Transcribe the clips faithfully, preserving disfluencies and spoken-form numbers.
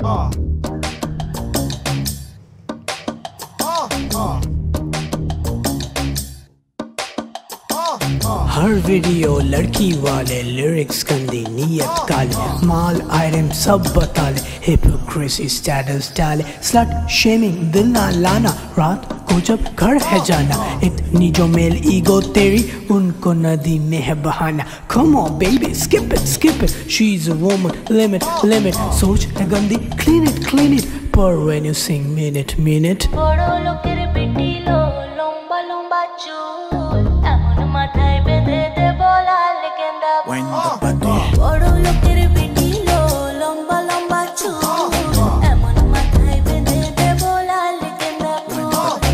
हर video लड़की वाले lyrics गंदी नीयत काले माल आयरन सब बता ले हिपोक्रेसी स्टेटस डाले स्लट शेमिंग दिल ना लाना रात को जब घर है जाना इतनी जो मेल ईगो तेरी उनको नदी में है बहाना come on baby skip it skip it she's a woman limit limit सोच है गंदी clean it clean it पर when you sing mean it mean it বড় লোকের বেটি লো লম্বা লম্বা চুল এমন মাথায় বেঁধে দে বলাল গেন্দা ফুল বড় লোকের বেটি লো লম্বা লম্বা চুল এমন মাথায় বেঁধে দে বলাল গেন্দা ফুল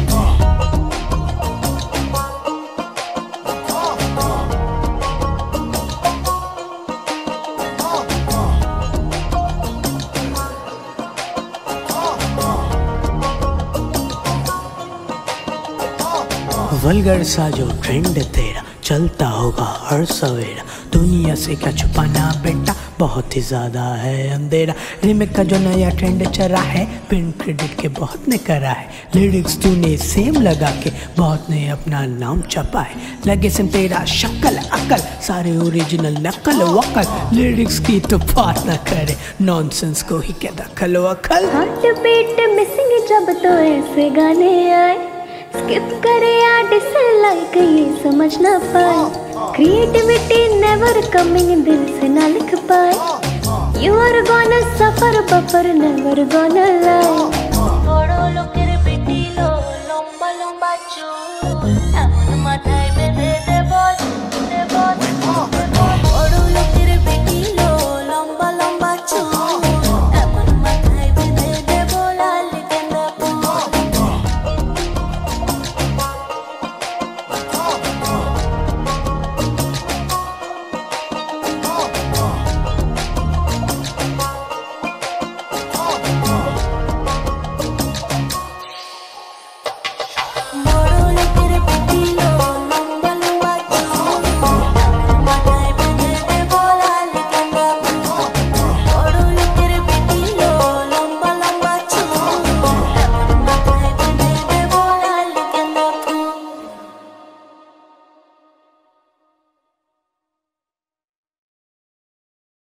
वल्गर सा जो ट्रेंड तेरा चलता होगा हर सवेरा दुनिया से क्या छुपाना बेटा बहुत ही ज्यादा है अंधेरा रिमेक का जो नया ट्रेंड चला है पिन क्रेडिट के बहुत ने करा है लिरिक्स तूने सेम लगा के बहुत ने अपना नाम छपा है लगे सिम तेरा शक्ल अकल सारे ओरिजिनल नकल वकल लिरिक्स की तो बात न करे नॉनसेंस को ही क्या दखल वकल हार्ट बीट मिसिंग जब तो ऐसे गाने आए स्किप करे या डिसलाइक ये समझ ना पाए क्रिएटिविटी नेवर कमिंग दिल से ना लिख पाए you are gonna suffer buffer never gonna lie बड़ो लोकेर